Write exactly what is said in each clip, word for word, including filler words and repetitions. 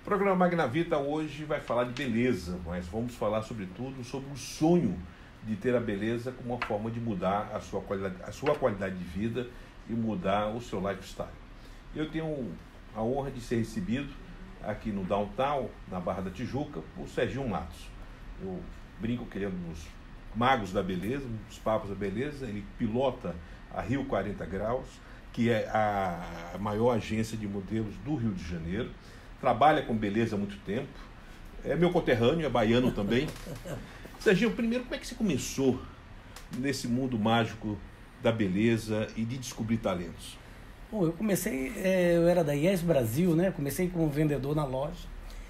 programa Magnavita hoje vai falar de beleza, mas vamos falar sobretudo sobre o sonho de ter a beleza como uma forma de mudar a sua qualidade, a sua qualidade de vida e mudar o seu lifestyle. Eu tenho a honra de ser recebido aqui no Downtown, na Barra da Tijuca, por Serginho Matos. Eu brinco que ele é um dos magos da beleza, um dos papos da beleza. Ele pilota a Rio quarenta Graus, que é a maior agência de modelos do Rio de Janeiro. Trabalha com beleza há muito tempo. É meu conterrâneo, é baiano também. Serginho, primeiro, como é que você começou nesse mundo mágico da beleza e de descobrir talentos? Bom, eu comecei, é, eu era da Yes Brasil, né? Comecei como vendedor na loja.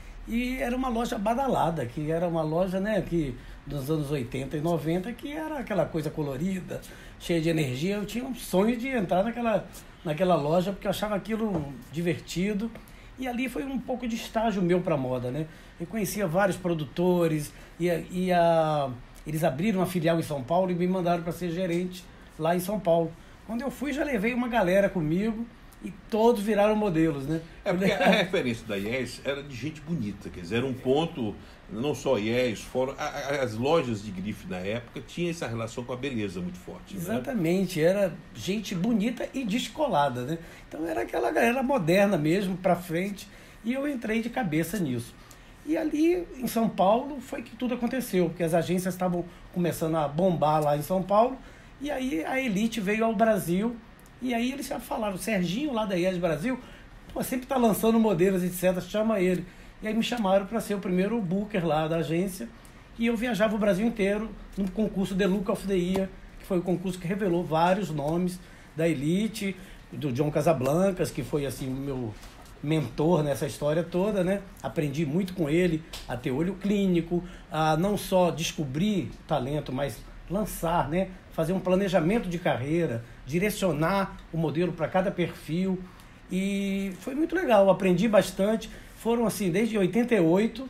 E era uma loja badalada, que era uma loja, né, que dos anos oitenta e noventa, que era aquela coisa colorida, cheia de energia. Eu tinha um sonho de entrar naquela, naquela loja, porque eu achava aquilo divertido. E ali foi um pouco de estágio meu para moda, né? Eu conhecia vários produtores, e, e a, eles abriram uma filial em São Paulo e me mandaram para ser gerente lá em São Paulo. Quando eu fui, já levei uma galera comigo e todos viraram modelos, né? É porque a referência da Yes era de gente bonita, quer dizer, era um ponto, não só Yes, fora, as lojas de grife na época tinham essa relação com a beleza muito forte. Exatamente, né? Era gente bonita e descolada, né? Então era aquela galera moderna mesmo, pra frente, e eu entrei de cabeça nisso. E ali em São Paulo foi que tudo aconteceu, porque as agências estavam começando a bombar lá em São Paulo, e aí a Elite veio ao Brasil. E aí eles já falaram, o Serginho lá da Yes Brasil, pô, sempre está lançando modelos, etcétera, chama ele. E aí me chamaram para ser o primeiro booker lá da agência. E eu viajava o Brasil inteiro no concurso The Look of the Year, que foi o concurso que revelou vários nomes da Elite, do John Casablancas, que foi assim o meu mentor nessa história toda, né? Aprendi muito com ele a ter olho clínico, a não só descobrir talento, mas lançar, né? Fazer um planejamento de carreira, direcionar o modelo para cada perfil. E foi muito legal, aprendi bastante. Foram assim, desde oitenta e oito,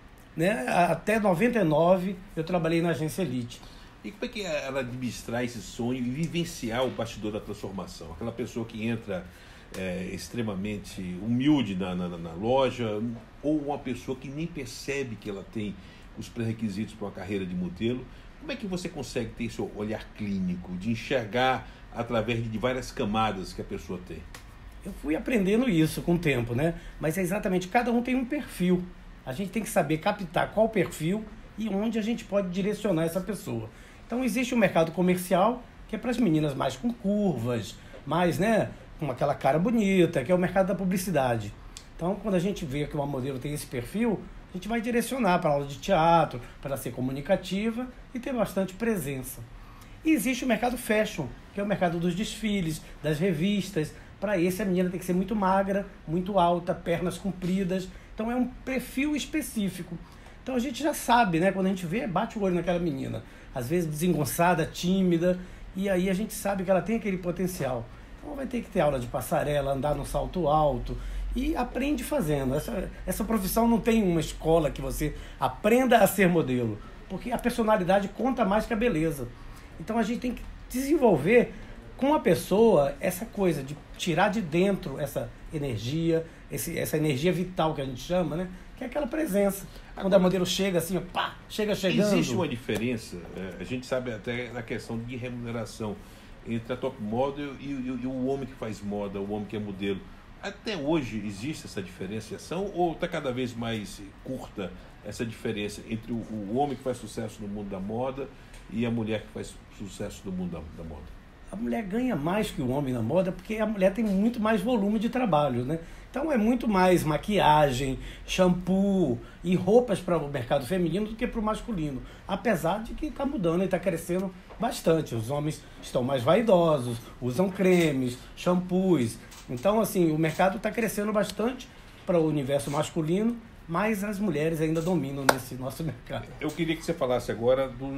né, até noventa e nove, eu trabalhei na agência Elite. E como é que é ela administrar esse sonho e vivenciar o bastidor da transformação? Aquela pessoa que entra é, extremamente humilde na, na, na loja, ou uma pessoa que nem percebe que ela tem os pré-requisitos para uma carreira de modelo. Como é que você consegue ter esse olhar clínico, de enxergar através de várias camadas que a pessoa tem? Eu fui aprendendo isso com o tempo, né? Mas é exatamente, cada um tem um perfil. A gente tem que saber captar qual perfil e onde a gente pode direcionar essa pessoa. Então existe o mercado comercial, que é para as meninas mais com curvas, mais, né, com aquela cara bonita, que é o mercado da publicidade. Então quando a gente vê que uma modelo tem esse perfil, a gente vai direcionar para aula de teatro, para ser comunicativa e ter bastante presença. E existe o mercado fashion, que é o mercado dos desfiles, das revistas. Para esse, a menina tem que ser muito magra, muito alta, pernas compridas. Então, é um perfil específico. Então, a gente já sabe, né? Quando a gente vê, bate o olho naquela menina. Às vezes, desengonçada, tímida. E aí, a gente sabe que ela tem aquele potencial. Então, vai ter que ter aula de passarela, andar no salto alto. E aprende fazendo. Essa, essa profissão não tem uma escola que você aprenda a ser modelo. Porque a personalidade conta mais que a beleza. Então, a gente tem que desenvolver com a pessoa essa coisa de tirar de dentro essa energia, esse, essa energia vital que a gente chama, né? Que é aquela presença. Quando a modelo chega assim, ó, pá, chega chegando. Existe uma diferença, é, a gente sabe até na questão de remuneração entre a top model e, e, e o homem que faz moda, o homem que é modelo. Até hoje existe essa diferenciação ou está cada vez mais curta essa diferença entre o, o homem que faz sucesso no mundo da moda e a mulher que faz sucesso no mundo da, da moda? A mulher ganha mais que o homem na moda porque a mulher tem muito mais volume de trabalho, né? Então é muito mais maquiagem, shampoo e roupas para o mercado feminino do que para o masculino. Apesar de que está mudando e está crescendo bastante. Os homens estão mais vaidosos, usam cremes, shampoos. Então, assim, o mercado está crescendo bastante para o universo masculino, mas as mulheres ainda dominam nesse nosso mercado. Eu queria que você falasse agora do...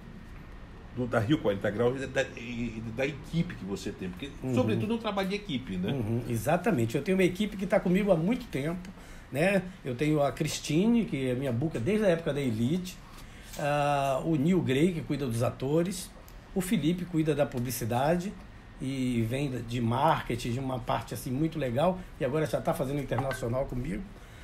Do, da Rio quarenta Graus e da, e da equipe que você tem, porque uhum. sobretudo é um trabalho de equipe, né? Uhum, exatamente, eu tenho uma equipe que está comigo há muito tempo, né? Eu tenho a Cristine, que é minha booker desde a época da Elite, uh, o Neil Gray, que cuida dos atores, o Felipe cuida da publicidade e vem de marketing, de uma parte assim muito legal, e agora já está fazendo internacional comigo,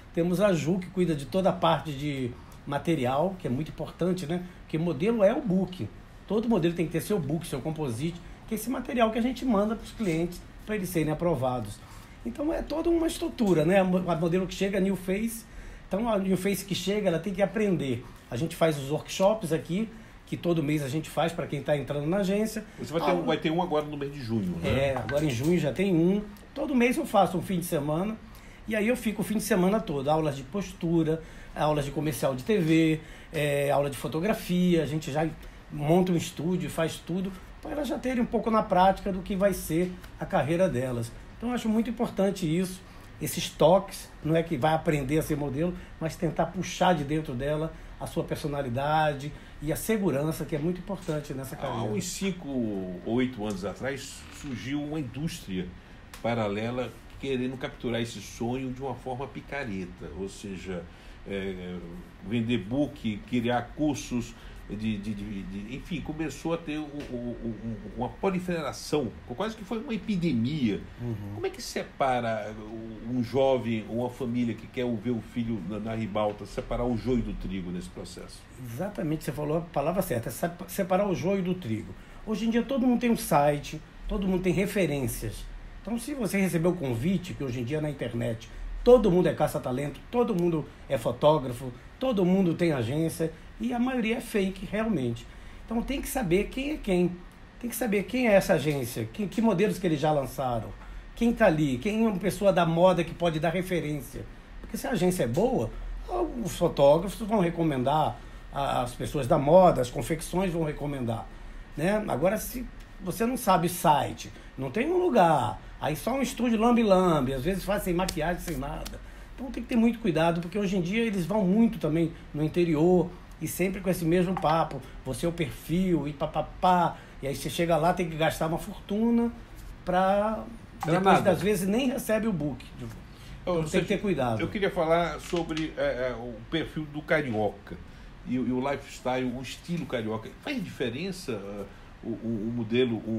Temos a Ju, que cuida de toda a parte de material, que é muito importante, né? Porque modelo é o book. Todo modelo tem que ter seu book, seu composite, que é esse material que a gente manda para os clientes para eles serem aprovados. Então é toda uma estrutura, né? A modelo que chega, a New Face. Então a New Face que chega, ela tem que aprender. A gente faz os workshops aqui, que todo mês a gente faz para quem está entrando na agência. Você vai ter, um, vai ter um agora no mês de junho, né? É, agora em junho já tem um. Todo mês eu faço um fim de semana. E aí eu fico o fim de semana todo. Aulas de postura, aulas de comercial de T V, é, aula de fotografia. A gente já monta um estúdio, faz tudo, para elas já terem um pouco na prática do que vai ser a carreira delas. Então eu acho muito importante isso. Esses toques, não é que vai aprender a ser modelo, mas tentar puxar de dentro dela a sua personalidade e a segurança, que é muito importante nessa carreira. Há uns cinco ou oito anos atrás, surgiu uma indústria paralela querendo capturar esse sonho de uma forma picareta, ou seja, é, vender book, criar cursos, de, de, de, de, enfim, começou a ter um, um, uma proliferação, quase que foi uma epidemia. Uhum. Como é que separa um jovem ou uma família que quer ver o filho na, na ribalta, separar o joio do trigo nesse processo? Exatamente, você falou a palavra certa, separar o joio do trigo. Hoje em dia todo mundo tem um site, todo mundo tem referências. Então, se você recebeu o convite, que hoje em dia na internet todo mundo é caça-talento, todo mundo é fotógrafo, todo mundo tem agência e a maioria é fake realmente. Então, tem que saber quem é quem. Tem que saber quem é essa agência, que, que modelos que eles já lançaram, quem está ali, quem é uma pessoa da moda que pode dar referência. Porque se a agência é boa, os fotógrafos vão recomendar, as pessoas da moda, as confecções vão recomendar, né? Agora, se você não sabe site, não tem um lugar, aí só um estúdio lambe-lambe, às vezes faz sem maquiagem, sem nada. Então tem que ter muito cuidado, porque hoje em dia eles vão muito também no interior e sempre com esse mesmo papo, você é o perfil e papapá, e aí você chega lá, tem que gastar uma fortuna para depois nada. das vezes nem recebe o book. Então tem que ter cuidado. Eu queria falar sobre é, o perfil do carioca e, e o lifestyle, o estilo carioca. Faz diferença uh, o, o, o modelo, o,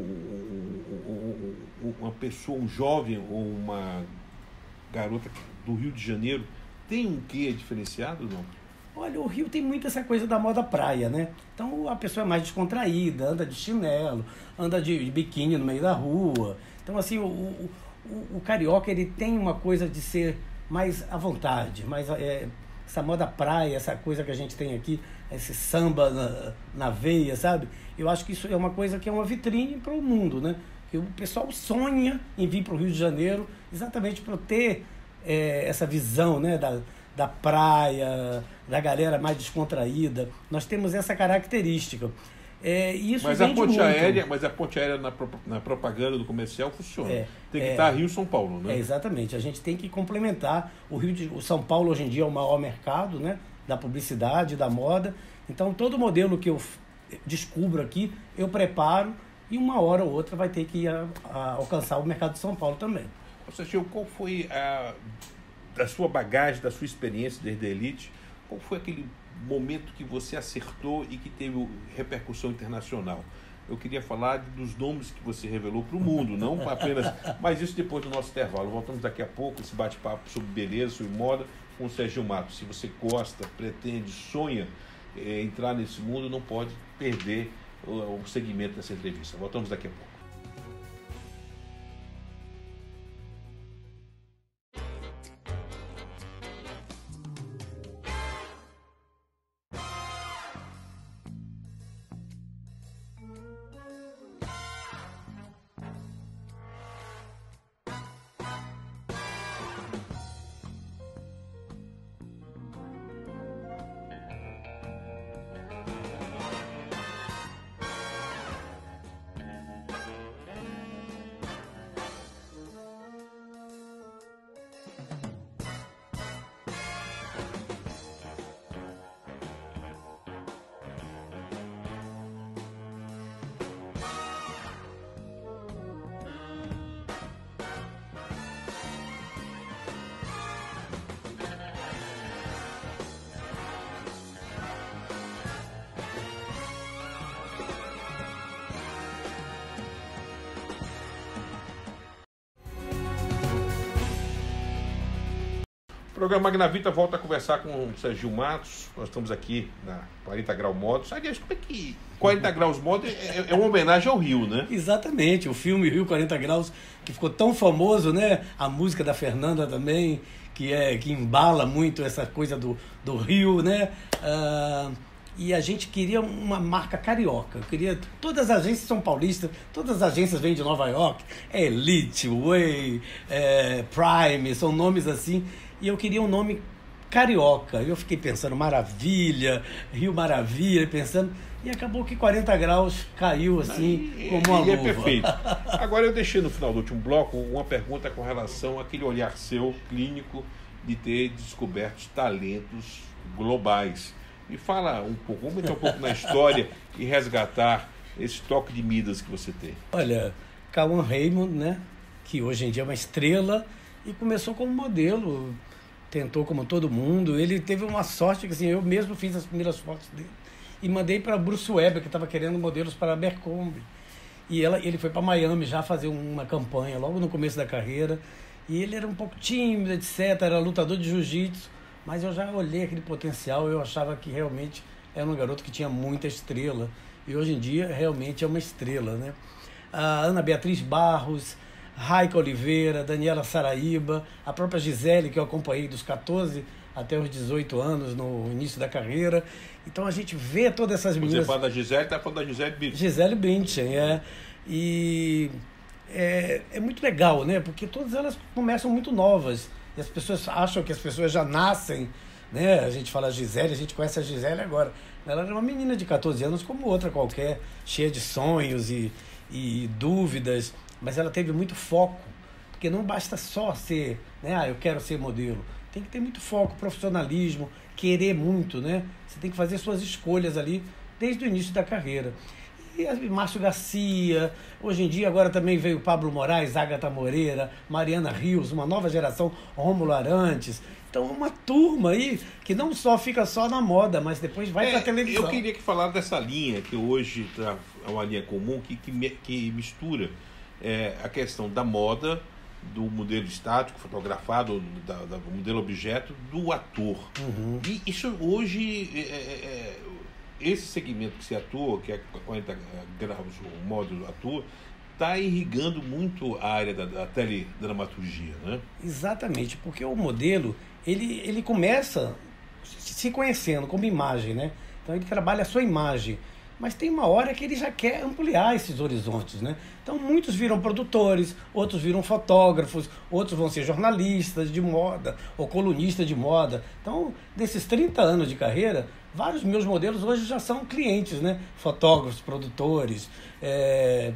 o, o, uma pessoa, um jovem ou uma garota do Rio de Janeiro, tem um quê diferenciado, não? Olha, o Rio tem muito essa coisa da moda praia, né? Então a pessoa é mais descontraída, anda de chinelo, anda de, de biquíni no meio da rua. Então, assim, o, o, o, o carioca, ele tem uma coisa de ser mais à vontade, mais, é, essa moda praia, essa coisa que a gente tem aqui, esse samba na, na veia, sabe? Eu acho que isso é uma coisa que é uma vitrine para o mundo, né? Que o pessoal sonha em vir para o Rio de Janeiro exatamente para ter é, essa visão, né, da, da praia, da galera mais descontraída. Nós temos essa característica. É, e isso mas, a ponte muito. aérea, mas a ponte aérea na, na propaganda do comercial funciona. É, tem que é, estar Rio-São Paulo, né? É, exatamente. A gente tem que complementar. O Rio de, o São Paulo hoje em dia é o maior mercado, né, da publicidade, da moda. Então, todo modelo que eu descubro aqui, eu preparo e uma hora ou outra vai ter que ir a, a alcançar o mercado de São Paulo também. Sérgio, qual foi a, da sua bagagem, da sua experiência desde a Elite, qual foi aquele momento que você acertou e que teve repercussão internacional? Eu queria falar dos nomes que você revelou para o mundo, não apenas... Mas isso depois do nosso intervalo. Voltamos daqui a pouco, esse bate-papo sobre beleza, sobre moda, com o Sérgio Matos. Se você gosta, pretende, sonha é, entrar nesse mundo, não pode perder o, o segmento dessa entrevista. Voltamos daqui a pouco. programa Magnavita volta a conversar com o Sérgio Matos. Nós estamos aqui na quarenta Graus Modos. Aliás, como é que quarenta Graus Modos é, é uma homenagem ao Rio, né? Exatamente, o filme Rio quarenta Graus, que ficou tão famoso, né? A música da Fernanda também, que, é, que embala muito essa coisa do, do Rio, né? Ah, e a gente queria uma marca carioca. Eu queria, todas as agências são paulistas, todas as agências vêm de Nova York, é Elite, Way, é, Prime, são nomes assim, e eu queria um nome carioca. Eu fiquei pensando Maravilha, Rio Maravilha, pensando, e acabou que quarenta Graus caiu assim, e, como uma e luva. É perfeito. Agora eu deixei no final do último bloco uma pergunta com relação àquele olhar seu, clínico, de ter descoberto talentos globais. Me fala um pouco, vamos entrar um pouco na história e resgatar esse toque de Midas que você tem. Olha, Cauã Raymond, né, que hoje em dia é uma estrela, e começou como modelo, tentou como todo mundo. Ele teve uma sorte que assim, eu mesmo fiz as primeiras fotos dele e mandei para Bruce Weber, que estava querendo modelos para a Abercrombie. E ela, ele foi para Miami já fazer uma campanha logo no começo da carreira, e ele era um pouco tímido, etcétera, era lutador de jiu-jitsu. Mas eu já olhei aquele potencial, eu achava que realmente era um garoto que tinha muita estrela. E hoje em dia realmente é uma estrela, né? A Ana Beatriz Barros, Raika Oliveira, Daniela Saraíba, a própria Gisele, que eu acompanhei dos catorze até os dezoito anos, no início da carreira. Então a gente vê todas essas meninas... Você fala da Gisele, está falando da Gisele Bündchen. Gisele Bündchen, é. E é, é muito legal, né? Porque todas elas começam muito novas. E as pessoas acham que as pessoas já nascem, né? A gente fala Gisele, a gente conhece a Gisele agora. Ela era uma menina de catorze anos como outra qualquer, cheia de sonhos e, e dúvidas, mas ela teve muito foco, porque não basta só ser, né? Ah, eu quero ser modelo. Tem que ter muito foco, profissionalismo, querer muito, né? Você tem que fazer suas escolhas ali desde o início da carreira. E Márcio Garcia, hoje em dia agora também veio Pablo Moraes, Agatha Moreira, Mariana Rios, uma nova geração, Rômulo Arantes. Então uma turma aí que não só fica só na moda, mas depois vai é, para a televisão. Eu queria que falar dessa linha, que hoje tá, é uma linha comum, que, que, que mistura é, a questão da moda, do modelo estático, fotografado, da, da, do modelo objeto, do ator. Uhum. E isso hoje... É, é, esse segmento que se atua, que é quarenta graus, o módulo atua, está irrigando muito a área da, da teledramaturgia, né? Exatamente, porque o modelo, ele, ele começa se conhecendo como imagem, né? Então ele trabalha a sua imagem, mas tem uma hora que ele já quer ampliar esses horizontes, né? Então muitos viram produtores, outros viram fotógrafos, outros vão ser jornalistas de moda ou colunistas de moda. Então, nesses trinta anos de carreira, vários meus modelos hoje já são clientes, né? Fotógrafos, produtores, é,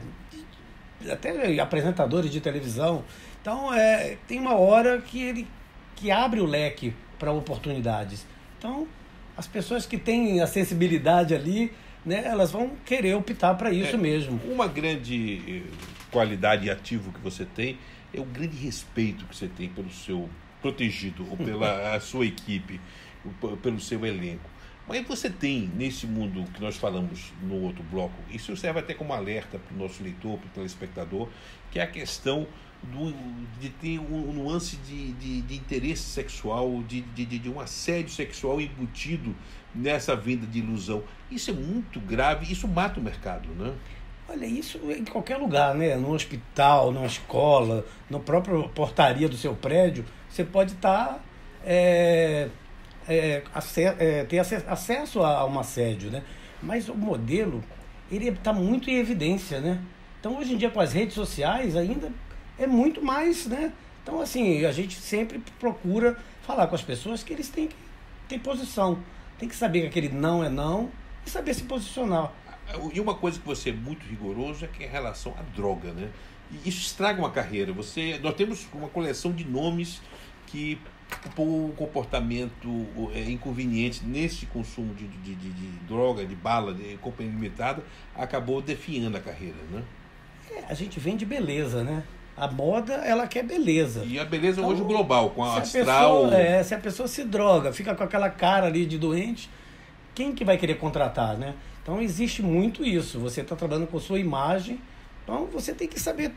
até apresentadores de televisão. Então, é, tem uma hora que ele que abre o leque para oportunidades. Então, as pessoas que têm a sensibilidade ali, né, elas vão querer optar para isso é, mesmo. Uma grande qualidade e ativo que você tem é o grande respeito que você tem pelo seu protegido ou pela a sua equipe, pelo seu elenco. Mas você tem, nesse mundo que nós falamos no outro bloco, isso serve até como alerta para o nosso leitor, para o telespectador, que é a questão do, de ter um, um nuance de, de, de interesse sexual, de, de, de um assédio sexual embutido nessa venda de ilusão. Isso é muito grave, isso mata o mercado, né? Olha, isso em qualquer lugar, né? No hospital, numa escola, na própria portaria do seu prédio, você pode estar... É... É, é, ter acesso a um assédio, né? Mas o modelo, ele está muito em evidência, né? Então, hoje em dia, com as redes sociais, ainda é muito mais, né? Então, assim, a gente sempre procura falar com as pessoas que eles têm que ter posição. Tem que saber que aquele não é não e saber se posicionar. E uma coisa que você é muito rigoroso é que é em relação à droga, né? E isso estraga uma carreira. Você, nós temos uma coleção de nomes que... por um comportamento é, inconveniente nesse consumo de, de, de, de droga, de bala, de companhia limitada, acabou definhando a carreira, né? É, a gente vende beleza, né? A moda, ela quer beleza. E a beleza então, hoje global, com a se astral... A pessoa, é, se a pessoa se droga, fica com aquela cara ali de doente, quem que vai querer contratar, né? Então existe muito isso. Você está trabalhando com sua imagem, então você tem que saber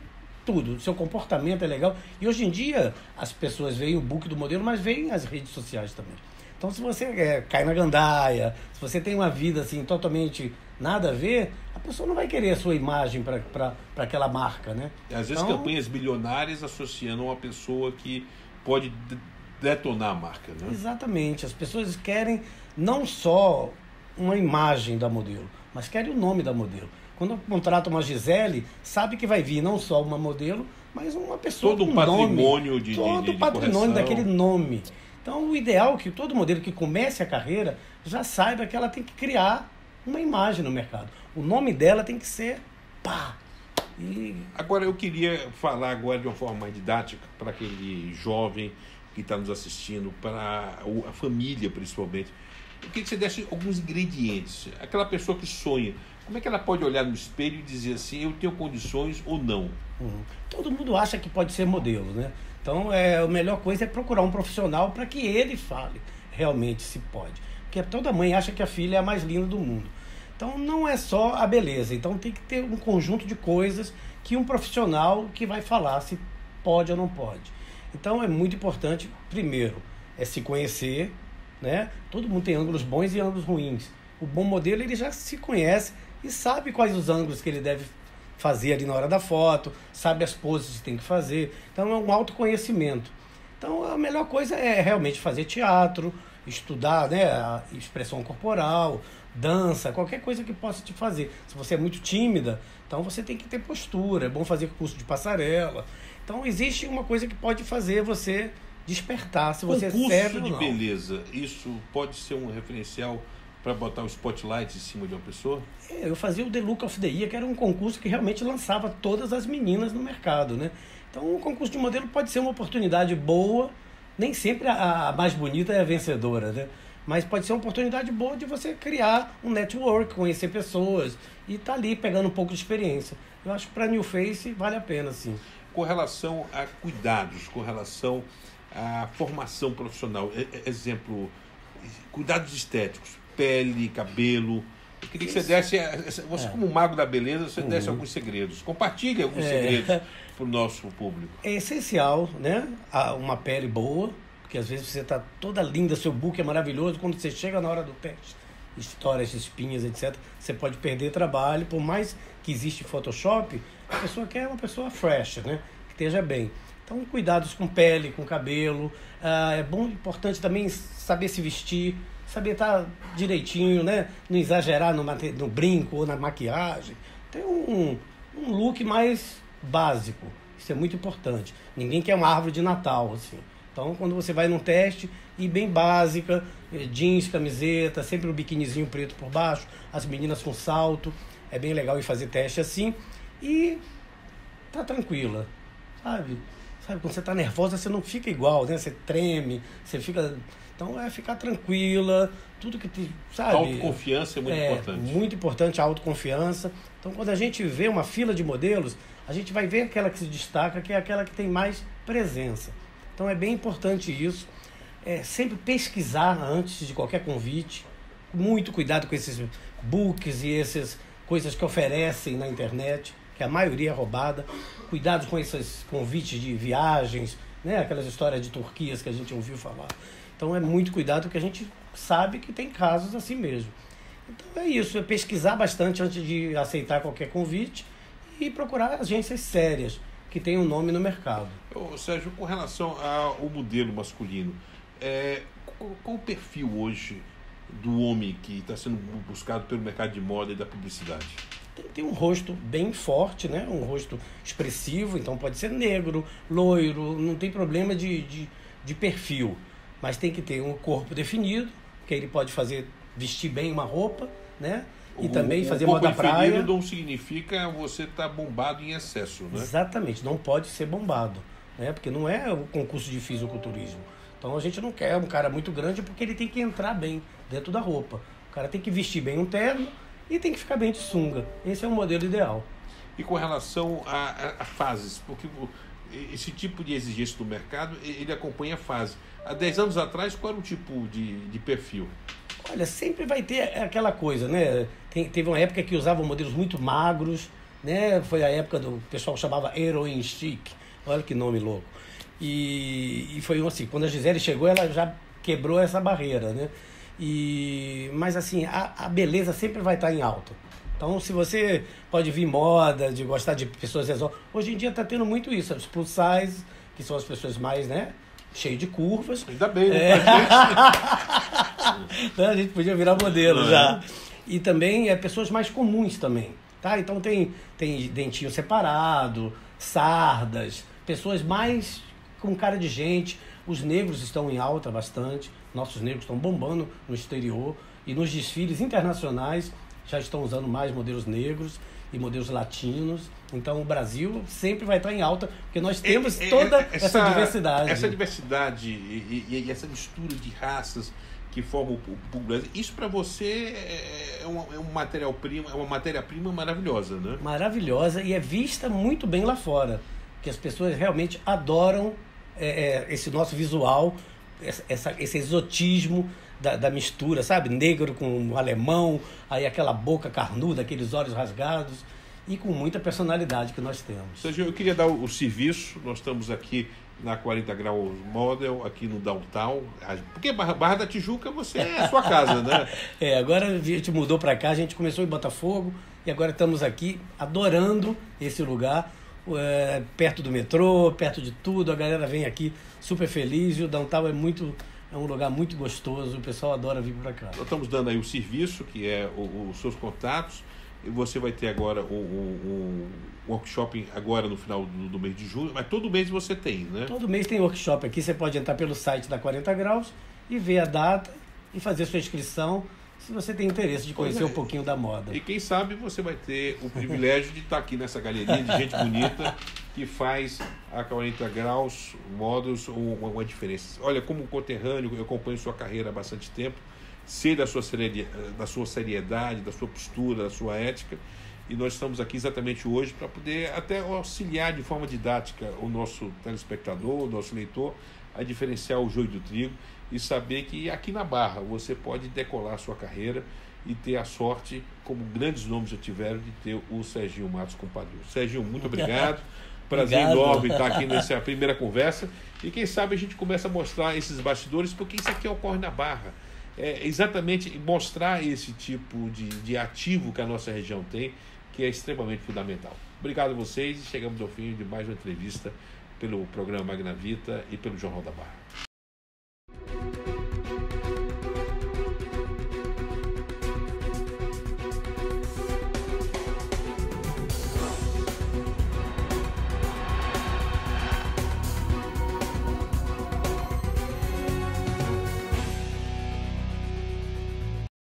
tudo. O seu comportamento é legal. E hoje em dia, as pessoas veem o book do modelo, mas veem as redes sociais também. Então, se você é, cai na gandaia, se você tem uma vida assim totalmente nada a ver, a pessoa não vai querer a sua imagem para aquela marca, né? Às vezes, então, campanhas bilionárias associando uma pessoa que pode detonar a marca, né? Exatamente. As pessoas querem não só uma imagem da modelo, mas querem o nome da modelo. Quando contrata uma Gisele, sabe que vai vir não só uma modelo, mas uma pessoa todo com um patrimônio nome, de, todo de, de o patrimônio correção. daquele nome. Então, o ideal é que todo modelo que comece a carreira já saiba que ela tem que criar uma imagem no mercado. O nome dela tem que ser pá. E... Agora, eu queria falar agora de uma forma mais didática para aquele jovem que está nos assistindo, para a família principalmente. Eu queria que você desse alguns ingredientes. Aquela pessoa que sonha, como é que ela pode olhar no espelho e dizer assim, eu tenho condições ou não? Uhum. Todo mundo acha que pode ser modelo, né? Então, é, a melhor coisa é procurar um profissional para que ele fale realmente se pode. Porque toda mãe acha que a filha é a mais linda do mundo. Então, não é só a beleza. Então, tem que ter um conjunto de coisas que um profissional que vai falar se pode ou não pode. Então, é muito importante, primeiro, é se conhecer, né? Todo mundo tem ângulos bons e ângulos ruins. O bom modelo, ele já se conhece e sabe quais os ângulos que ele deve fazer ali na hora da foto, sabe as poses que tem que fazer. Então, é um autoconhecimento. Então, a melhor coisa é realmente fazer teatro, estudar, né, a expressão corporal, dança, qualquer coisa que possa te fazer. Se você é muito tímida, então você tem que ter postura, é bom fazer curso de passarela. Então, existe uma coisa que pode fazer você despertar, se você concurso serve ou de não. beleza, isso pode ser um referencial para botar o spotlight em cima de uma pessoa? Eu fazia o The Look of the Year, que era um concurso que realmente lançava todas as meninas no mercado, né? Então, o concurso de modelo pode ser uma oportunidade boa, nem sempre a, a mais bonita é a vencedora, né? Mas pode ser uma oportunidade boa de você criar um network, conhecer pessoas e estar tá ali pegando um pouco de experiência. Eu acho que para New Face vale a pena, sim. Com relação a cuidados, com relação à formação profissional, exemplo, cuidados estéticos, pele, cabelo. Eu queria que você desse, você é. como mago da beleza, você uhum. desse alguns segredos. Compartilhe alguns é. segredos para o nosso público. É essencial, né? Uma pele boa, porque às vezes você está toda linda, seu book é maravilhoso, quando você chega na hora do teste, histórias, espinhas, etcétera, você pode perder trabalho, por mais que existe Photoshop, a pessoa quer uma pessoa fresh, né? Que esteja bem. Então, cuidados com pele, com cabelo. Ah, é bom, importante também saber se vestir, saber estar direitinho, né? Não exagerar no, no brinco ou na maquiagem. Tem um, um look mais básico. Isso é muito importante. Ninguém quer uma árvore de Natal, assim. Então, quando você vai num teste, ir bem básica, jeans, camiseta, sempre um biquinizinho preto por baixo, as meninas com salto. É bem legal ir fazer teste assim. E tá tranquila, sabe? Sabe, quando você tá nervosa, você não fica igual, né? Você treme, você fica... Então, é ficar tranquila, tudo que te... Sabe? Autoconfiança é muito é, importante. Muito importante a autoconfiança. Então, quando a gente vê uma fila de modelos, a gente vai ver aquela que se destaca, que é aquela que tem mais presença. Então, é bem importante isso. É, sempre pesquisar antes de qualquer convite. Muito cuidado com esses books e essas coisas que oferecem na internet, que a maioria é roubada. Cuidado com esses convites de viagens, né? Aquelas histórias de Turquias que a gente ouviu falar. Então, é muito cuidado, porque a gente sabe que tem casos assim mesmo. Então, é isso. É pesquisar bastante antes de aceitar qualquer convite e procurar agências sérias, que tenham um nome no mercado. Ô, Sérgio, com relação ao modelo masculino, é, qual, qual o perfil hoje do homem que está sendo buscado pelo mercado de moda e da publicidade? Tem, tem um rosto bem forte, né? Um rosto expressivo, então pode ser negro, loiro, não tem problema de, de, de perfil. Mas tem que ter um corpo definido, que ele pode fazer, vestir bem uma roupa, né? E o, também fazer moda praia. Definido não significa você estar tá bombado em excesso, né? Exatamente, não pode ser bombado, né? Porque não é o concurso de fisiculturismo. Então a gente não quer um cara muito grande, porque ele tem que entrar bem dentro da roupa. O cara tem que vestir bem um terno e tem que ficar bem de sunga. Esse é o modelo ideal. E com relação a, a, a fases, porque esse tipo de exigência do mercado, ele acompanha a fase. Há dez anos atrás, qual era o tipo de, de perfil? Olha, sempre vai ter aquela coisa, né? Tem, teve uma época que usavam modelos muito magros, né? Foi a época do o pessoal chamava heroin chic, olha que nome louco. E, e foi assim, quando a Gisele chegou, ela já quebrou essa barreira, né? E, mas assim, a, a beleza sempre vai estar em alta. Então, se você pode vir moda, de gostar de pessoas exóticas, hoje em dia está tendo muito isso, os plus size, que são as pessoas mais, né, cheias de curvas. Ainda bem, né? É. A gente podia virar modelo é. já. E também é pessoas mais comuns também, tá? Então tem, tem dentinho separado, sardas, pessoas mais com cara de gente. Os negros estão em alta bastante, nossos negros estão bombando no exterior e nos desfiles internacionais já estão usando mais modelos negros e modelos latinos. Então o Brasil sempre vai estar em alta, porque nós temos é, toda é, essa, essa diversidade. Essa diversidade e, e, e essa mistura de raças que formam o Brasil, isso para você é, uma, é um matéria-prima, é uma matéria-prima maravilhosa, né? Maravilhosa, e é vista muito bem lá fora, que as pessoas realmente adoram é, é, esse nosso visual, essa, esse exotismo Da, da mistura, sabe? Negro com alemão, aí aquela boca carnuda, aqueles olhos rasgados, e com muita personalidade que nós temos. Sérgio, eu queria dar o, o serviço. Nós estamos aqui na quarenta Graus Model, aqui no Downtown, porque Barra, Barra da Tijuca você é a sua casa, né? É, agora a gente mudou para cá, a gente começou em Botafogo e agora estamos aqui adorando esse lugar, é, perto do metrô, perto de tudo, a galera vem aqui super feliz e o Downtown é muito... É um lugar muito gostoso, o pessoal adora vir para cá. Nós estamos dando aí o serviço, que é o, os seus contatos, e você vai ter agora o, o, o workshop agora no final do, do mês de julho, mas todo mês você tem, né? Todo mês tem workshop aqui, você pode entrar pelo site da quarenta Graus e ver a data e fazer sua inscrição, se você tem interesse de conhecer é. um pouquinho da moda. E quem sabe você vai ter o privilégio de estar aqui nessa galeria de gente bonita que faz a quarenta Graus Models uma, uma diferença. Olha, como conterrâneo, eu acompanho sua carreira há bastante tempo, sei da sua, da sua seriedade, da sua postura, da sua ética, e nós estamos aqui exatamente hoje para poder até auxiliar de forma didática o nosso telespectador, o nosso leitor, a diferenciar o joio do trigo e saber que aqui na Barra você pode decolar a sua carreira e ter a sorte, como grandes nomes já tiveram, de ter o Serginho Matos Compadrio. Serginho, muito obrigado. Prazer Obrigado. enorme estar aqui nessa primeira conversa. E quem sabe a gente começa a mostrar esses bastidores, porque isso aqui ocorre na Barra. É exatamente mostrar esse tipo de, de ativo que a nossa região tem, que é extremamente fundamental. Obrigado a vocês e chegamos ao fim de mais uma entrevista pelo programa Magna Vita e pelo Jornal da Barra.